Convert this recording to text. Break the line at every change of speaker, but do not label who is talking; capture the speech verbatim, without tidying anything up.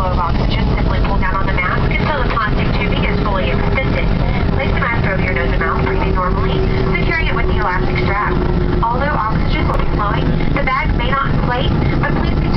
flow of oxygen, simply pull down on the mask until the plastic tubing is fully extended. Place the mask over your nose and mouth, breathing normally, securing it with the elastic strap. Although oxygen will be flowing, the bag may not inflate, but please